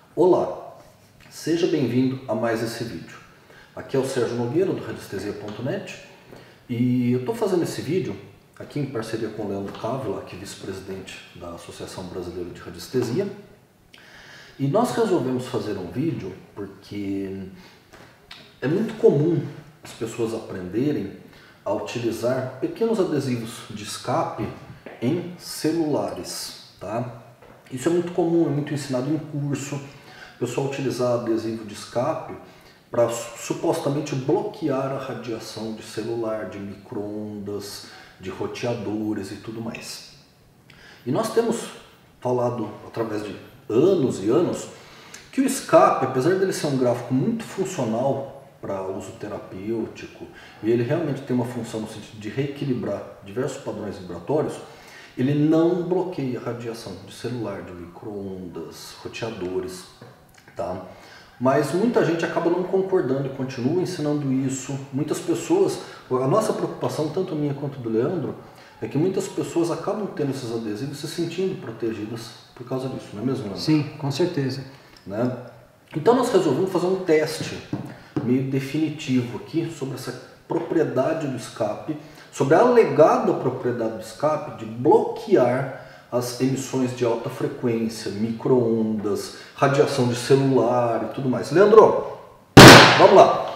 Olá, seja bem-vindo a mais esse vídeo. Aqui é o Sérgio Nogueira do Radiestesia.net e eu estou fazendo esse vídeo aqui em parceria com o Leandro Cávila, que é vice-presidente da Associação Brasileira de Radiestesia. E nós resolvemos fazer um vídeo porque é muito comum as pessoas aprenderem a utilizar pequenos adesivos de escape em celulares, tá? Isso é muito comum, é muito ensinado em curso, o pessoal utilizar adesivo de escape para supostamente bloquear a radiação de celular, de micro-ondas, de roteadores e tudo mais. E nós temos falado através de anos e anos que o escape, apesar dele ser um gráfico muito funcional para uso terapêutico, e ele realmente tem uma função no sentido de reequilibrar diversos padrões vibratórios, ele não bloqueia a radiação de celular, de micro-ondas, roteadores, tá? Mas muita gente acaba não concordando e continua ensinando isso. Muitas pessoas, a nossa preocupação, tanto minha quanto do Leandro, é que muitas pessoas acabam tendo esses adesivos e se sentindo protegidas por causa disso, não é mesmo, Leandro? Sim, com certeza. Né? Então nós resolvemos fazer um teste meio definitivo aqui sobre essa propriedade do escape, sobre a alegada propriedade do escape de bloquear as emissões de alta frequência, micro-ondas, radiação de celular e tudo mais. Leandro, vamos lá.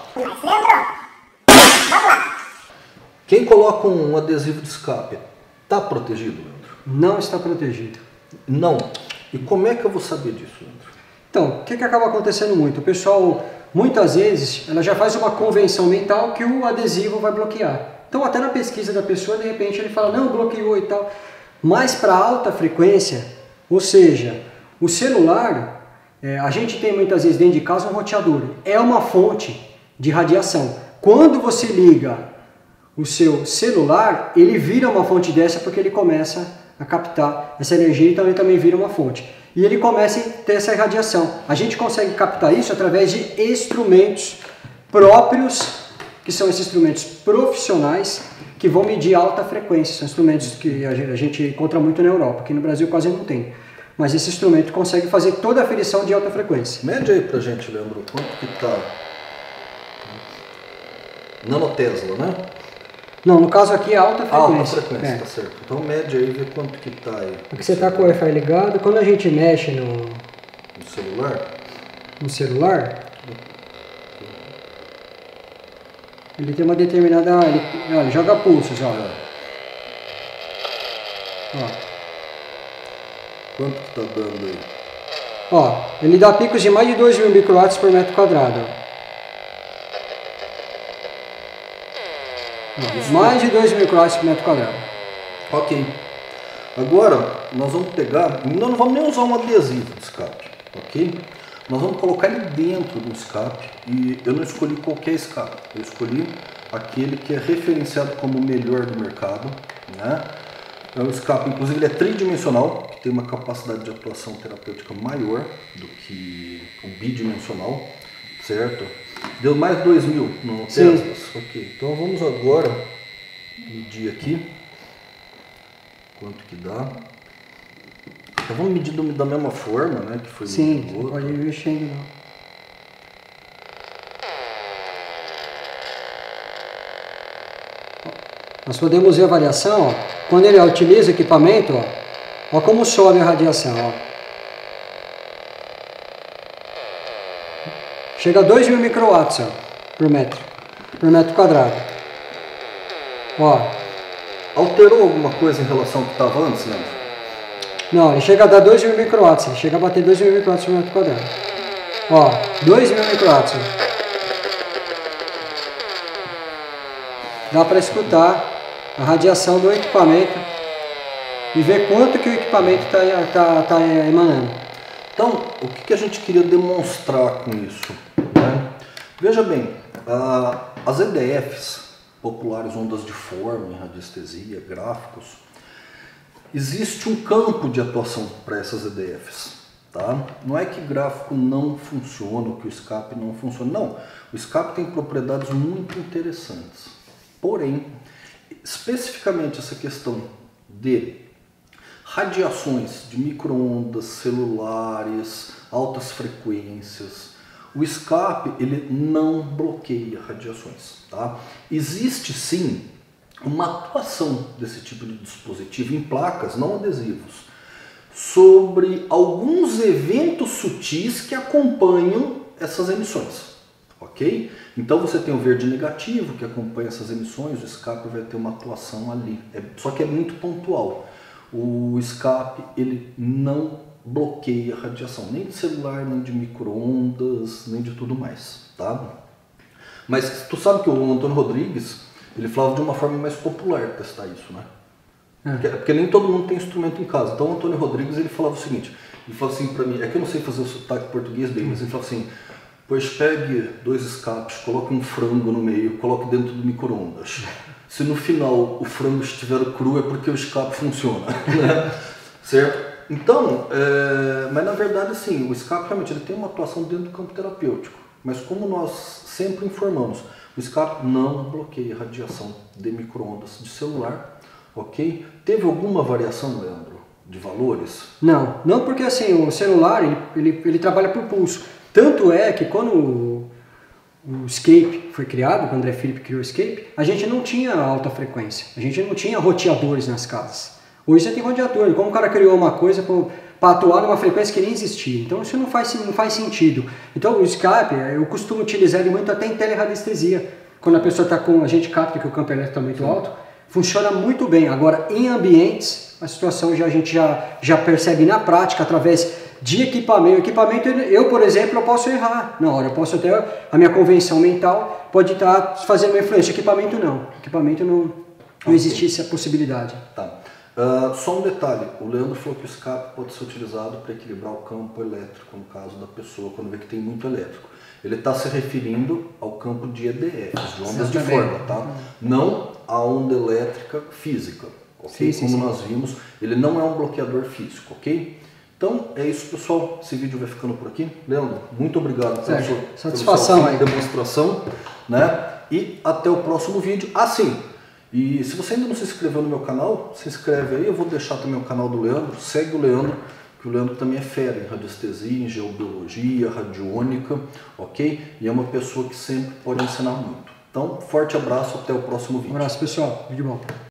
Quem coloca um adesivo de escape está protegido, Leandro? Não está protegido. Não. E como é que eu vou saber disso, Leandro? Então, o que acaba acontecendo muito? O pessoal, muitas vezes, ela já faz uma convenção mental que o adesivo vai bloquear. Então, até na pesquisa da pessoa, de repente, ele fala, não, bloqueou e tal. Mas para alta frequência, ou seja, o celular, a gente tem muitas vezes dentro de casa um roteador. É uma fonte de radiação. Quando você liga o seu celular, ele vira uma fonte dessa porque ele começa a captar essa energia, então ele também vira uma fonte. E ele começa a ter essa irradiação. A gente consegue captar isso através de instrumentos próprios, que são esses instrumentos profissionais, que vão medir alta frequência. São instrumentos que a gente encontra muito na Europa, aqui no Brasil quase não tem. Mas esse instrumento consegue fazer toda a aferição de alta frequência. Mede aí pra gente, Leandro, quanto que tá nanotesla, né? Não, no caso aqui é alta frequência. Alta frequência, tá certo. Então mede aí e vê quanto que tá aí. Aqui você tá com o Wi-Fi ligado, quando a gente mexe no celular, ele tem uma determinada... Ele joga pulsos, ó. Quanto que tá dando aí? Ó, ele dá picos de mais de 2.000 microwatts por metro quadrado. Mais de 2 microwatts por metro quadrado. Ok. Agora, nós vamos pegar... Não vamos nem usar um adesivo de escape, ok? Nós vamos colocar ele dentro do escape e eu não escolhi qualquer escape. Eu escolhi aquele que é referenciado como o melhor do mercado, né? É um escape, inclusive ele é tridimensional, que tem uma capacidade de atuação terapêutica maior do que o bidimensional, certo? Deu mais de 2.000 nanoteslas? Ok, então vamos agora medir aqui quanto que dá. Então vamos medir da mesma forma, né? Que foi sim, não pode ir mexendo não. Nós podemos ver a variação, ó. Quando ele utiliza o equipamento, ó como sobe a radiação. Ó. Chega a 2.000 microwatts ó, por metro quadrado. Ó. Alterou alguma coisa em relação ao que estava antes, né? Não, ele chega a dar 2.000 microwatts, ele chega a bater 2.000 microwatts por metro quadrado. Ó, 2.000 microwatts. Dá para escutar a radiação do equipamento e ver quanto que o equipamento está emanando. Então, o que a gente queria demonstrar com isso? Né? Veja bem, as EDFs, populares ondas de forma em radiestesia, gráficos, existe um campo de atuação para essas EDFs. Tá? Não é que gráfico não funciona, ou que o escape não funciona. Não, o escape tem propriedades muito interessantes. Porém, especificamente essa questão de radiações de micro-ondas, celulares, altas frequências. O escape, ele não bloqueia radiações, tá? Existe sim uma atuação desse tipo de dispositivo em placas, não adesivos, sobre alguns eventos sutis que acompanham essas emissões, ok? Então você tem o verde negativo que acompanha essas emissões, o escape vai ter uma atuação ali, só que é muito pontual. O escape, ele não bloqueia a radiação, nem de celular, nem de micro-ondas, nem de tudo mais, tá? Mas tu sabe que o Antônio Rodrigues, ele falava de uma forma mais popular testar isso, né? Porque nem todo mundo tem instrumento em casa. Então o Antônio Rodrigues, ele falava o seguinte, ele falava assim pra mim, é que eu não sei fazer o sotaque português bem, mas ele falava assim, pois pegue 2 escapes, coloque um frango no meio, coloque dentro do micro-ondas. Se no final o frango estiver cru é porque o escape funciona, né? Certo? Então, mas na verdade assim, o escape realmente ele tem uma atuação dentro do campo terapêutico, mas como nós sempre informamos, o escape não bloqueia a radiação de micro-ondas de celular, ok? Teve alguma variação, Leandro, de valores? Não porque assim, o celular ele trabalha por pulso. Tanto é que quando o Escape foi criado, quando o André Felipe criou o Escape, a gente não tinha alta frequência, a gente não tinha roteadores nas casas. Hoje você tem roteador, como o cara criou uma coisa para atuar numa frequência que nem existia, então isso não faz sentido. Então o Escape, eu costumo utilizar ele muito até em teleradiestesia, quando a pessoa está com, a gente capta que o campo elétrico está muito alto, funciona muito bem. Agora em ambientes, a situação a gente já percebe na prática, através de equipamento. Equipamento, eu, por exemplo, eu posso errar na hora. Eu posso até, a minha convenção mental pode estar fazendo uma influência. Equipamento não existe essa possibilidade. Tá. Só um detalhe, o Leandro falou que o escape pode ser utilizado para equilibrar o campo elétrico, no caso da pessoa, quando vê que tem muito elétrico. Ele está se referindo ao campo de EDFs, de ondas de forma, tá? Não a onda elétrica física, ok? Como nós vimos, ele não é um bloqueador físico, ok? Então é isso, pessoal. Esse vídeo vai ficando por aqui. Leandro, muito obrigado pela sua demonstração, né? E até o próximo vídeo. Sim, e se você ainda não se inscreveu no meu canal, se inscreve aí. Eu vou deixar também o canal do Leandro. Segue o Leandro, que o Leandro também é fera em radiestesia, em geobiologia, radiônica, ok? E é uma pessoa que sempre pode ensinar muito. Então, forte abraço, até o próximo vídeo. Um abraço, pessoal. Vídeo bom.